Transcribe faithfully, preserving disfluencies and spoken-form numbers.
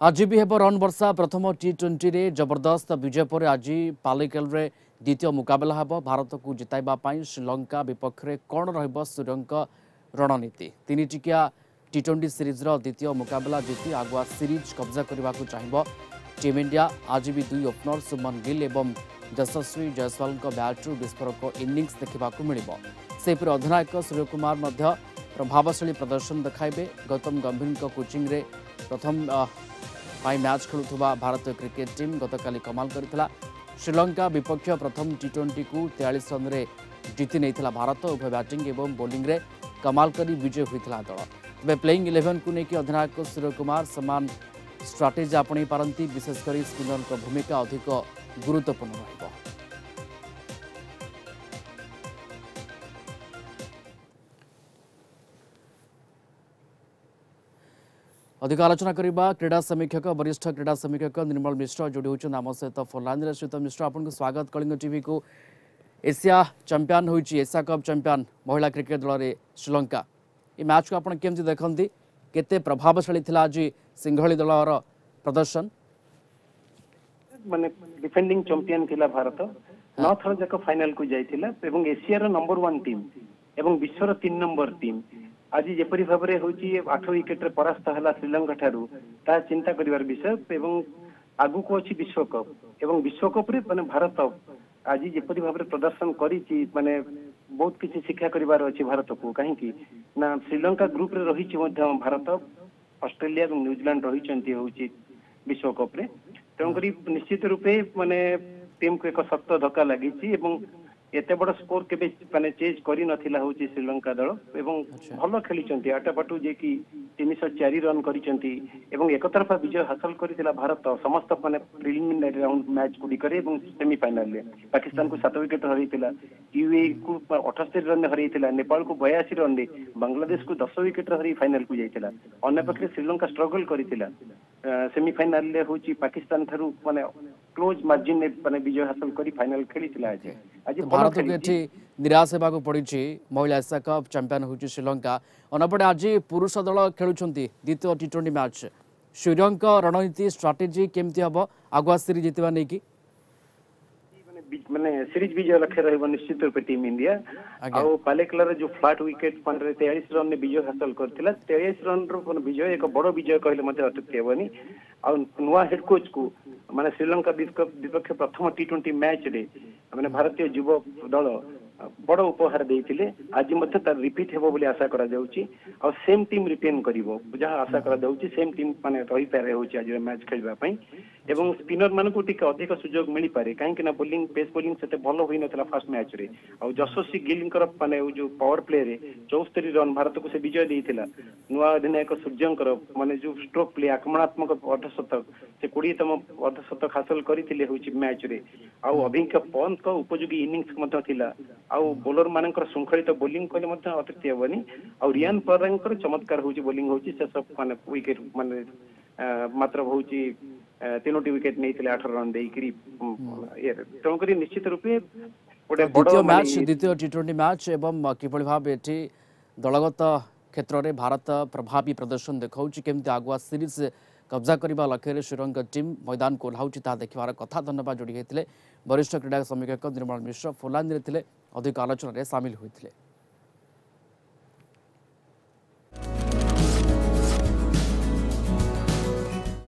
आज भी हेब रन वर्षा प्रथम टी ट्वेंटी रे जबरदस्त विजय पर आज पालिकल रे द्वितीय मुकाबला हेब भारत को जिताइबा श्रीलंका विपक्ष में कौन रहिब सूर्यंक रणनीति तीन टिकिया टी ट्वेंटी सीरीज रो द्वितीय मुकाबला जीति आगुआ सीरीज कब्जा करने को चाहिए टीम इंडिया। आज भी दुई ओपनर सुमन गिल एवं यशस्वी जायसवाल बैट्रु विस्फोरक इनिंग्स देखा मिलिबो। सेपरि अधिनायक सूर्यकुमार मध्य प्रभावशाली प्रदर्शन देखाइबे। गौतम गंभीर कोचिंग रे प्रथम पाई मैच खेलुवा भारत क्रिकेट टीम गतकाली कमाल करथिला। श्रीलंका विपक्ष प्रथम टी ट्वेंटी को तेयालीस रन रे जीति नहीं भारत। उभय बैटिंग एवं बोलिंग रे कमाल करी विजय होता दल। तेज प्लेइंग इलेवेन को लेकिन अधिनायक सूर्यकुमार समान स्ट्राटेजी आपणे पारंती, विशेषकर स्पिनर को भूमिका अधिक गुरुत्वपूर्ण रहिबो। अधिक आलोचना करबा क्रीड़ा समीक्षक वरिष्ठ क्रीड़ा समीक्षक निर्मल मिश्र जोड़ी होचन आम सहित फोन लाइन सहित। मिश्र आपको स्वागत। कलिंग टीवी को एशिया चैंपियन होइछि, एशिया कप चैंपियन महिला क्रिकेट दल रे श्रीलंका। ये मैच को आपण केमति देखंती, केते प्रभावशाली थिला आज सिंघली दलर प्रदर्शन? माने डिफेंडिंग चैंपियन थिला भारत, नौ थर जाक फाइनल को जाइथिला एवं एशिया नंबर वन टीम एवं विश्वर तीन नंबर टीम आज जेपरी भाव में हूँ आठ विकेट परास्त है श्रीलंका ठारू ता चिंता करिवार विषय एवं आगु को अच्छी विश्वकप एवं विश्वकप रे माने भारत आज जेपरी भाव में प्रदर्शन करी माने बहुत किसी शिक्षा करिवार अछि भारत को। कहीं ना श्रीलंका ग्रुप रे रही भारत ऑस्ट्रेलिया और न्यूजीलैंड रही हूँ विश्वकप रे। तेणुक निश्चित रूपे माने टीम को एक शक्त धक्का लगी एते बड़ स्कोर के माने चेज करी नथिला होची श्रीलंका दल एवं भल खेली आटापाटू जे कि तीन सौ चार रन करिसेंती एवं एकतरफा विजय हासिल करिथिला भारत समस्त माने प्रिलिमिनरी राउंड मैच गुडिकरे एवं सेमीफाइनल रे पाकिस्तान को सात विकेट हरैतिला, यूए को अठहत्तर रन हरैतिला, नेपाल को बयासी रन रे, बांग्लादेश को दस विकेट हरै फाइनल को जाइतिला। अन्य पक्षे श्रीलंका स्ट्रगल करिथिला सेमीफाइनल रे होची पाकिस्तान थारु माने क्लोज मार्जिन ने माने विजय हासिल करी फाइनल खेलिथिला। आज आज भारत को एठी निराश हेबाक पड़ी महिला एशिया कप चैंपियन होची श्रीलंका। अनपटे आज पुरुष दल खेलुछंती द्वितीय टी ट्वेंटी मैच। श्रीलंका रणनीति स्ट्राटेजी केमती हबो आगुआ सीरीज जितबा नै कि माने सीरीज विजय लक्ष्य रहबो निश्चित रूप टीम इंडिया। आ पालेकलर जो फ्लैट विकेट पंद्रह तेईस रन ने विजय हासिल करथिला, तेईस रन रो विजय एक बड़ विजय कहले मते अत्युक्ति हेबनी। आ नुआ हेड कोच को माने श्रीलंका विपक्ष प्रथम टी ट्वेंटी मैच रे माने भारतीय युवा दल बड़ उपहार देइथिले। आज मते तार रिपीट हेबो बोली आशा करा जाउची और सेम टीम रिटेन करिवो जहा आशा करा जाउची। सेम टीम माने रही पारे होची आज मैच खेलबा पई एवं स्पिनर मान को टिके अधिक सुजोग मिली पारे कहीं ना बोलिंग पेस बोलिंग सेते भलो होई नथला फर्स्ट मैच रे। और यशस्वी गिल माने जो पावर प्ले रे चौस्तरी रन भारत को से विजय देइथिला। नुआ अधिनायक सूर्यंकर माने जो स्ट्रोक प्ले आक्रमणात्मक अर्धशतक से बीस तम अर्धशतक हासिल करिथिले होची मैच रे। आ अभिज्ञ पंत को उपयोगी इनिंग्स मत थिला। आ बोलर मानकर श्रृंखलित बोलिंग कहले मत अतिथि हेबनी। आ रियान परांकर चमत्कार होची बोलिंग होची से सब माने विकेट माने मात्र होची तीनोटी विकेट नहीं आठ रन देकरी। तेणुक निश्चित रूपे द्वितीय मैच द्वितीय टी ट्वेंटी मैच एवं किभली भाव एठी दलगत क्षेत्र में भारत प्रभावी प्रदर्शन देखाउछि, केमती आगुआ सीरीज कब्जा करने लक्ष्य श्रीलंका टीम मैदान को ओह्लाउछि ता देखिबार कथा। धन्यवाद जोड़ी होते वरिष्ठ क्रीड़ा समीक्षक निर्मल मिश्र फोन लाइन रे अधिक आलोचन सामिल होते।